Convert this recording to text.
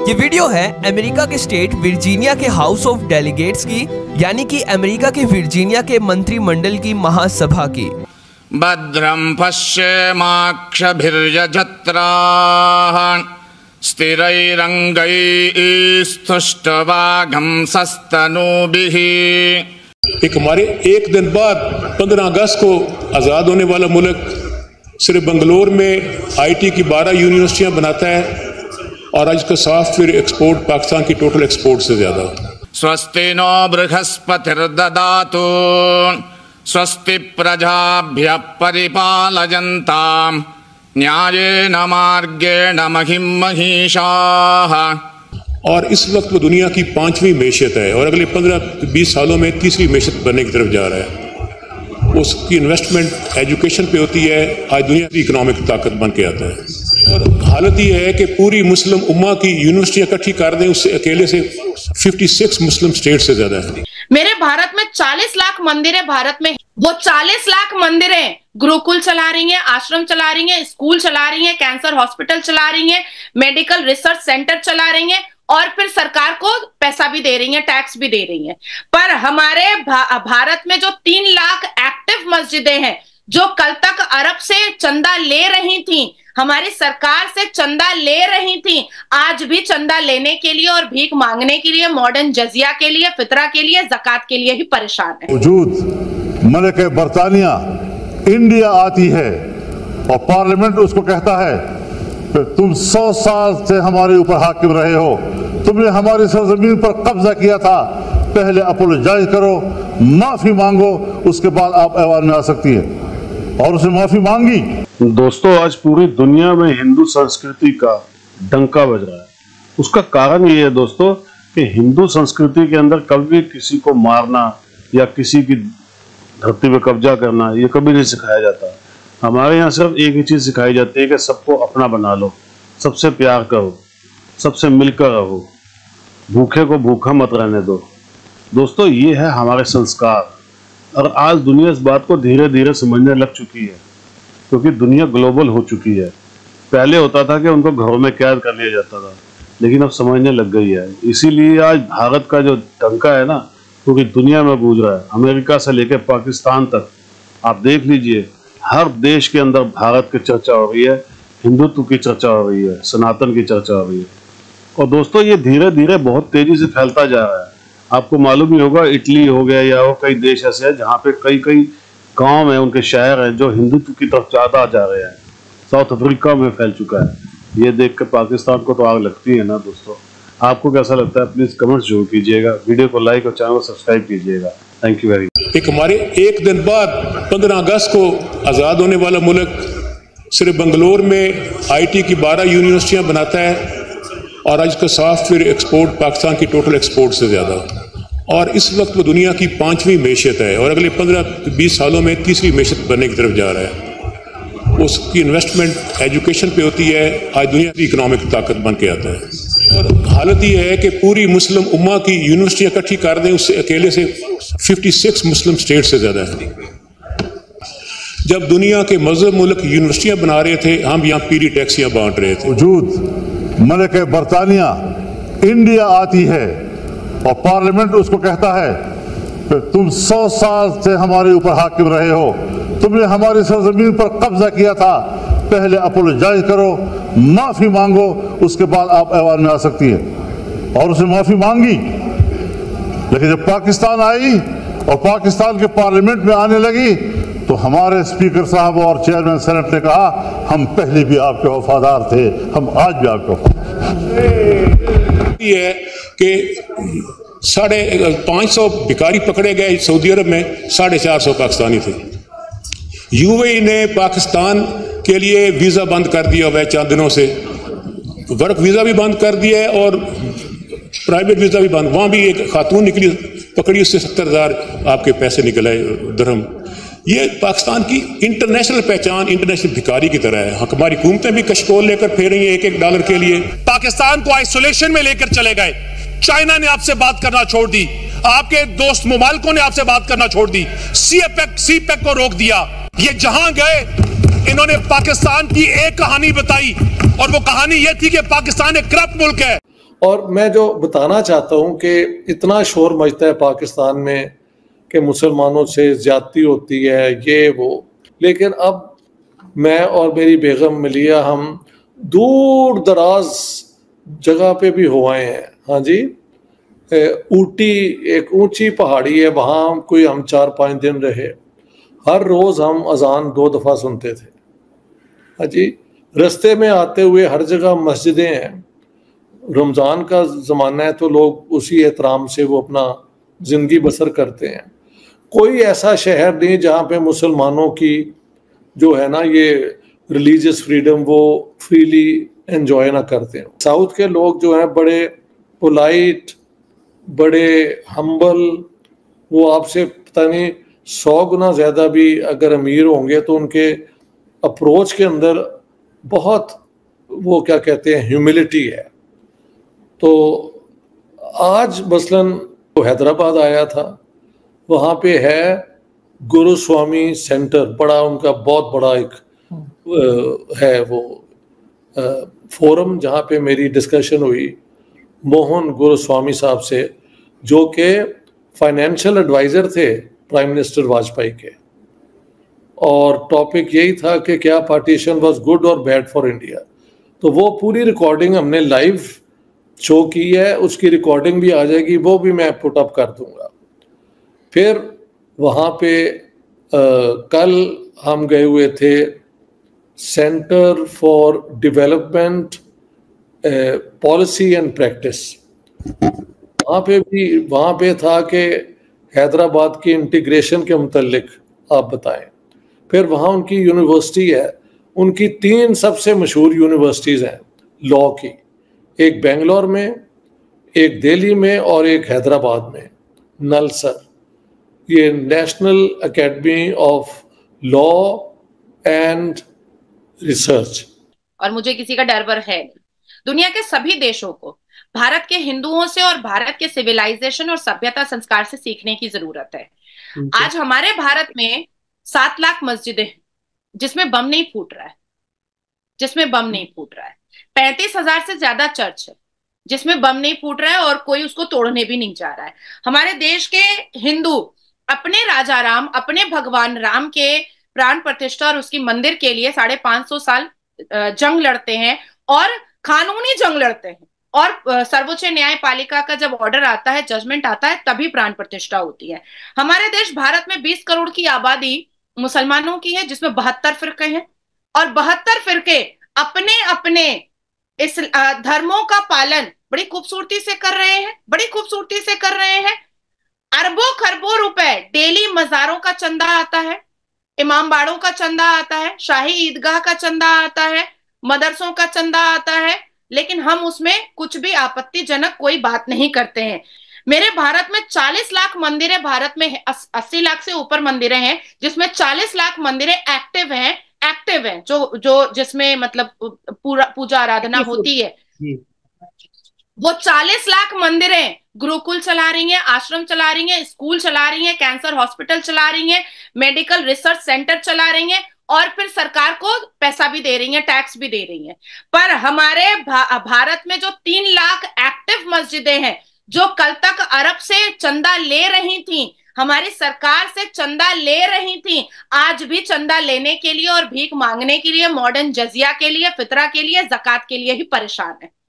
ये वीडियो है अमेरिका के स्टेट वर्जीनिया के हाउस ऑफ डेलीगेट्स की, यानी कि अमेरिका के वर्जीनिया के मंत्रिमंडल की महासभा की। भद्रं पश्येमाक्षभिर्यजत्राः स्थिरैरङ्गैस्तुष्टवागंसस्तनूभिः। एक हमारे एक दिन बाद 15 अगस्त को आज़ाद होने वाला मुल्क सिर्फ बंगलोर में आईटी की 12 यूनिवर्सिटियां बनाता है और आज का सॉफ्टवेयर एक्सपोर्ट पाकिस्तान की टोटल एक्सपोर्ट से ज्यादा। स्वस्ति नो बृहस्पतिर्ददातु स्वस्ति प्रजाभ्यः परिपालयन्ताम् न्यायेन मार्गेण महिं महिषाः। और इस वक्त वो दुनिया की 5वीं मैशियत है और अगले 15-20 सालों में 3री मैशियत बनने की तरफ जा रहा है। उसकी इन्वेस्टमेंट एजुकेशन पे होती है। आज दुनिया की इकोनॉमिक ताकत बन के आता है और हालत ये है कि पूरी मुस्लिम उम्मा की यूनिवर्सिटियां इकट्ठी कर दें, उससे अकेले से 56 मुस्लिम स्टेट से ज्यादा है। मेरे भारत में 40 लाख मंदिरें भारत में, वो 40 लाख मंदिरें गुरुकुल चला रही हैं, आश्रम चला रही हैं, स्कूल चला रही हैं, कैंसर हॉस्पिटल चला रही हैं, मेडिकल रिसर्च सेंटर चला रही हैं और फिर सरकार को पैसा भी दे रही हैं, टैक्स भी दे रही हैं। पर हमारे भारत में जो 3 लाख एक्टिव मस्जिदें हैं जो कल तक अरब से चंदा ले रही थी, हमारी सरकार से चंदा ले रही थी, आज भी चंदा लेने के लिए और भीख मांगने के लिए, मॉडर्न जजिया के लिए, फितरा के लिए, ज़कात के लिए ही परेशान है। वजूद मलिक बरतानिया इंडिया आती है और पार्लियामेंट उसको कहता है कि तुम 100 साल से हमारे ऊपर हाकिम रहे हो, तुमने हमारी सरजमीन पर कब्जा किया था, पहले अपोलोजाइज करो, माफी मांगो, उसके बाद आप ऐवान में आ सकती है। और उसने माफी मांगी। दोस्तों, आज पूरी दुनिया में हिंदू संस्कृति का डंका बज रहा है। उसका कारण ये है दोस्तों कि हिंदू संस्कृति के अंदर कभी किसी को मारना या किसी की धरती पे कब्जा करना ये कभी नहीं सिखाया जाता। हमारे यहाँ सिर्फ एक ही चीज सिखाई जाती है कि सबको अपना बना लो, सबसे प्यार करो, सबसे मिलकर रहो, भूखे को भूखा मत रहने दो। दोस्तों, ये है हमारे संस्कार और आज दुनिया इस बात को धीरे धीरे समझने लग चुकी है क्योंकि दुनिया ग्लोबल हो चुकी है। पहले होता था कि उनको घरों में कैद कर लिया जाता था, लेकिन अब समझने लग गई है। इसीलिए आज भारत का जो डंका है ना पूरी दुनिया में गूंज रहा है, अमेरिका से लेकर पाकिस्तान तक। आप देख लीजिए, हर देश के अंदर भारत की चर्चा हो रही है, हिंदुत्व की चर्चा हो रही है, सनातन की चर्चा हो रही है। और दोस्तों, ये धीरे धीरे बहुत तेजी से फैलता जा रहा है। आपको मालूम ही होगा, इटली हो गया या वो कई देश ऐसे हैं जहाँ पे कई गांव हैं, उनके शहर हैं जो हिंदुत्व की तरफ ज्यादा जा रहे हैं। साउथ अफ्रीका में फैल चुका है। ये देख कर पाकिस्तान को तो आग लगती है ना। दोस्तों, आपको कैसा लगता है? प्लीज कमेंट जरूर कीजिएगा, वीडियो को लाइक और चैनल को सब्सक्राइब कीजिएगा। Thank you very much. एक हमारे एक दिन बाद 15 अगस्त को आज़ाद होने वाला मुल्क सिर्फ बंगलोर में आईटी की 12 यूनिवर्सिटियां बनाता है और आज का सॉफ्टवेयर एक्सपोर्ट पाकिस्तान की टोटल एक्सपोर्ट से ज्यादा। और इस वक्त वो दुनिया की 5वीं मैशियत है और अगले 15-20 सालों में 3री मैशियत बनने की तरफ जा रहा है। उसकी इन्वेस्टमेंट एजुकेशन पे होती है। आज दुनिया की इकोनॉमिक ताकत बन के आता है और हालत ये है कि पूरी मुस्लिम उम्मा की यूनिवर्सिटियां इकट्ठी कर दें, उससे अकेले से 56 मुस्लिम स्टेट से ज्यादा है। जब दुनिया के मजहब मुल्क यूनिवर्सिटियां बना रहे थे, हम यहाँ पीरी टैक्सियां बांट रहे थे। वजूद मलिक बरतानिया इंडिया आती है और पार्लियामेंट उसको कहता है कि तुम 100 साल से हमारे ऊपर हाकिम रहे हो, तुमने हमारी सरजमीन पर कब्जा किया था, पहले अपोलोजाइज करो, माफी मांगो, उसके बाद आप ऐवान में आ सकती है। और उसने माफी मांगी। लेकिन जब पाकिस्तान आई और पाकिस्तान के पार्लियामेंट में आने लगी तो हमारे स्पीकर साहब और चेयरमैन सेनेट ने कहा, हम पहले भी आपके वफादार थे, हम आज भी आपके वफादार। ये है कि 550 भिखारी पकड़े गए सऊदी अरब में, 450 पाकिस्तानी थे। यूएई ने पाकिस्तान के लिए वीजा बंद कर दिया हुआ है चंद दिनों से, वर्क वीजा भी बंद कर दिया है और प्राइवेट वीजा भी बंद। वहां भी एक खातून निकली, पकड़ी, उससे 70,000 आपके पैसे निकल आए दरहम। ये पाकिस्तान की इंटरनेशनल पहचान इंटरनेशनल भिखारी की तरह है। हमारी हुकूमतें भी कशकोल लेकर फेर रही हैं $1 के लिए। पाकिस्तान को आइसोलेशन में लेकर चले गए। चाइना ने आपसे बात करना छोड़ दी, आपके दोस्त मुमालिकों ने आपसे बात करना छोड़ दी, सीपेक को रोक दिया। ये जहां गए इन्होंने पाकिस्तान की एक कहानी बताई और वो कहानी ये थी कि पाकिस्तान एक करप्ट मुल्क है। और मैं जो बताना चाहता हूँ कि इतना शोर मचता है पाकिस्तान में कि मुसलमानों से ज्यादती होती है, ये वो, लेकिन अब मैं और मेरी बेगम मलिया हम दूर दराज जगह पे भी हो आए हैं। हाँ जी, ऊटी एक ऊंची पहाड़ी है, वहाँ कोई हम 4-5 दिन रहे। हर रोज़ हम अजान 2 दफ़ा सुनते थे। हाँ जी, रास्ते में आते हुए हर जगह मस्जिदें हैं। रमज़ान का ज़माना है तो लोग उसी एहतराम से वो अपना ज़िंदगी बसर करते हैं। कोई ऐसा शहर नहीं जहाँ पे मुसलमानों की जो है ना ये रिलीजियस फ्रीडम वो फ्रीली एंजॉय ना करते हैं। साउथ के लोग जो हैं बड़े पोलाइट, बड़े हम्बल, वो आपसे पता नहीं 100 गुना ज़्यादा भी अगर अमीर होंगे तो उनके अप्रोच के अंदर बहुत वो क्या कहते हैं ह्यूमिलिटी है। तो आज मसलन तो हैदराबाद आया था, वहाँ पे है गुरुस्वामी सेंटर, बड़ा उनका बहुत बड़ा एक है वो फोरम जहाँ पे मेरी डिस्कशन हुई मोहन गुरुस्वामी साहब से, जो कि फाइनेंशियल एडवाइज़र थे प्राइम मिनिस्टर वाजपेयी के, और टॉपिक यही था कि क्या पार्टीशन वाज गुड और बैड फॉर इंडिया। तो वो पूरी रिकॉर्डिंग हमने लाइव शो की है, उसकी रिकॉर्डिंग भी आ जाएगी, वो भी मैं पुट अप कर दूंगा। फिर वहाँ पे कल हम गए हुए थे centre for development policy and practice, वहाँ पे था कि हैदराबाद की इंटीग्रेशन के मुतल्लिक आप बताएं। फिर वहाँ उनकी यूनिवर्सिटी है, उनकी 3 सबसे मशहूर यूनिवर्सिटीज़ हैं लॉ की, एक बेंगलोर में, एक दिल्ली में और एक हैदराबाद में, नलसर। ये national academy of law and research. और मुझे किसी का डर वर है नहीं। दुनिया के सभी देशों को भारत के हिंदुओं से और भारत के सिविलाइजेशन और सभ्यता संस्कार से सीखने की जरूरत है। आज हमारे भारत में 7 लाख मस्जिदें हैं जिसमें बम नहीं फूट रहा है, 35,000 से ज्यादा चर्च है जिसमें बम नहीं फूट रहा है और कोई उसको तोड़ने भी नहीं जा रहा है। हमारे देश के हिंदू अपने राजा राम, अपने भगवान राम के प्राण प्रतिष्ठा और उसकी मंदिर के लिए 550 साल जंग लड़ते हैं और कानूनी जंग लड़ते हैं, और सर्वोच्च न्यायपालिका का जब ऑर्डर आता है, जजमेंट आता है, तभी प्राण प्रतिष्ठा होती है। हमारे देश भारत में 20 करोड़ की आबादी मुसलमानों की है, जिसमें 72 फिरके हैं, और 72 फिरके अपने अपने इस धर्मों का पालन बड़ी खूबसूरती से कर रहे हैं। अरबों खरबों रुपए डेली मजारों का चंदा आता है, इमाम बाड़ों का चंदा आता है, शाही ईदगाह का चंदा आता है, मदरसों का चंदा आता है, लेकिन हम उसमें कुछ भी आपत्तिजनक कोई बात नहीं करते हैं। मेरे भारत में 40 लाख मंदिरें, भारत में 80 लाख से ऊपर मंदिरें हैं, जिसमें 40 लाख मंदिरें एक्टिव हैं, जो जिसमें मतलब पूजा आराधना होती है। वो 40 लाख मंदिरें गुरुकुल चला रही हैं, आश्रम चला रही हैं, स्कूल चला रही हैं, कैंसर हॉस्पिटल चला रही हैं, मेडिकल रिसर्च सेंटर चला रही हैं, और फिर सरकार को पैसा भी दे रही हैं, टैक्स भी दे रही हैं। पर हमारे भारत में जो 3 लाख एक्टिव मस्जिदें हैं, जो कल तक अरब से चंदा ले रही थी, हमारी सरकार से चंदा ले रही थी, आज भी चंदा लेने के लिए और भीख मांगने के लिए, मॉडर्न जजिया के लिए, फितरा के लिए, ज़कात के लिए ही परेशान है।